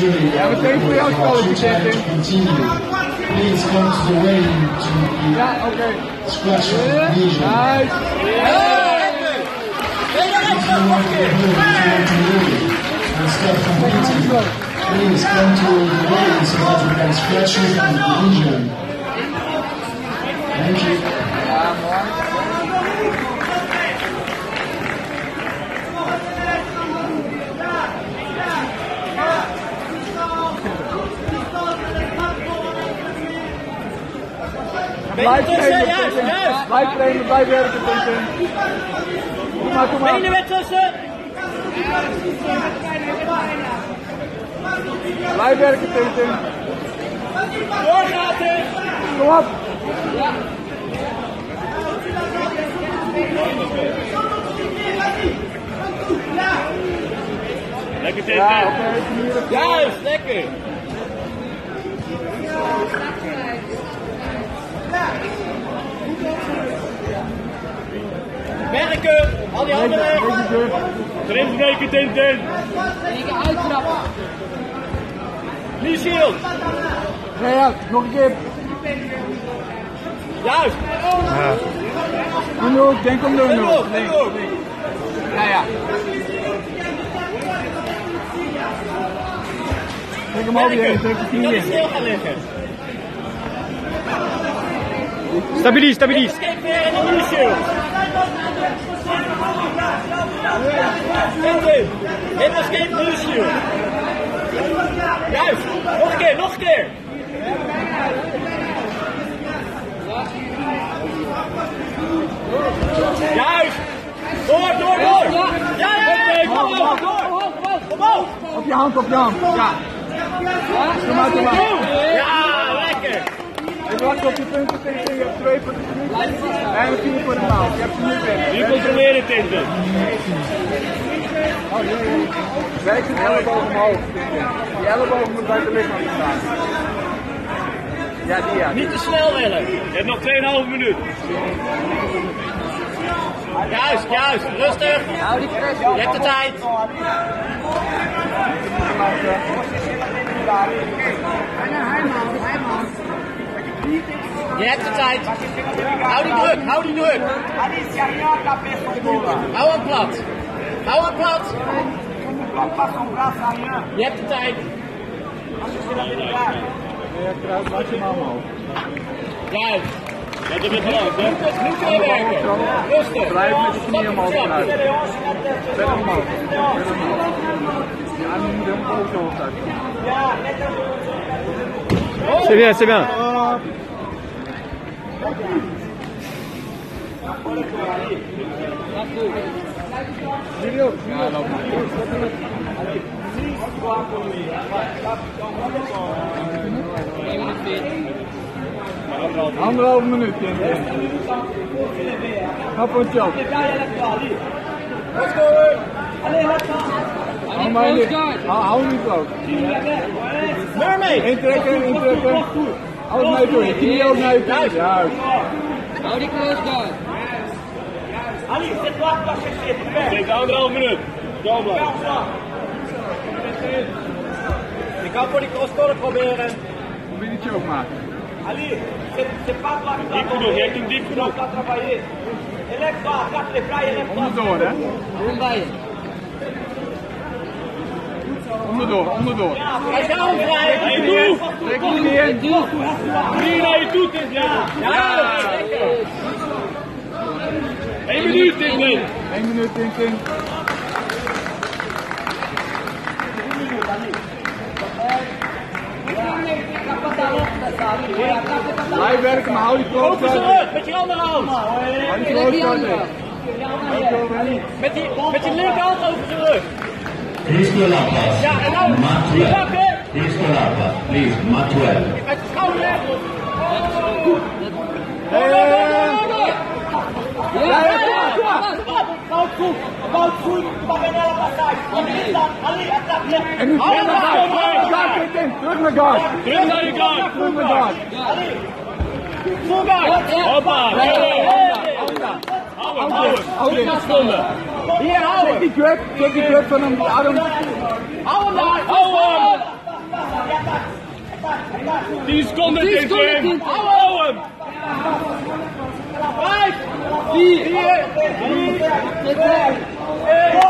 jury of the challenge continue. Please come to the way to the scratch region. If you want to and start competing, please come to the way so that we can scratch you from the region. Thank you. Blijf trainen, blijf werken, Tintin. Kom maar. Benen weer tussen. Blijf werken, Tintin. Doorgaan, Tintin. Kom op. Ja. Lekker, Tintin. Ja, juist, lekker. Werken! Al die handen weg! Erin breken, Tintin! Tegen uittrappen! Niet shield! Ja, nog een keer! Juist! Ja. Denk om de hoek! Ja. Trek hem over je, trek de knie in. Stil gaan liggen! Stabilis! Escape weer en dan niet shield! Hit escape, nu shield! Juist! Nog een keer! Juist! Door! Ja! Kom op! Op je hand! Ja! Kom maar! Ja, lekker! Ik wacht op je punten, Tintin. Je hebt 2 voor de minuut. En we 4 voor de maal. Je hebt ze nu weg. Wie controleert, Tintin? Oh, nee. Werk zijn elleboog omhoog, Tintin. Die elleboog moet buiten het lichaam staan. Ja, die ja. Niet te snel willen. Je hebt nog 2,5 minuut. Juist. Rustig. Hou die press. Je hebt de tijd. Je hebt de tijd. Hou die druk. Hou hem plat. Je hebt de tijd. Je kruipt maximaal omhoog. Juist. Let er weer vanaf, hè? Nu kun je werken. Rustig. Blijf met de knie omhoog kruipen. Verder omhoog. Ja, nu moet je hem ook zo opzij. C'est bien. Anderhalve minuut, Tintin. Ga voor het job. Hou niet vloot. Intrekken. Alles naar je toe. Je knie ook naar je toe. Juist. Hou die close guard. Ali, zet wacht. Zeker 1,5 minuut. Zo blijven. Ik ga voor die crosscollar proberen. Probeer die choke maken. Ali, c'est pas toi. Diep genoeg, jij doet diep genoeg. Onderdoor, hè? Onderdoor. Hij is nou vrij. Trek hem niet in. Hier naar je toe, Tintin. Ja, lekker. 1 minuut, Tintin. 1 minuut, Tintin. Blijf werken, maar hou die kloot uit. Met je andere hand. Hou die kloot uit. Met je linkerhand over zijn rug. Ja, en nou, die pakken. Please, mat 12. Met de schouder weg. Fout goed, maar ben hele passage. En nu terug naar guard. Terug naar guard. Full guard. Hoppa. Hou hem. Hier, hou hem. Check die grip van hem. Hou hem daar. Hou hem. 10 seconden, Tim. Hou hem. 5, 4, 3, 2, 1.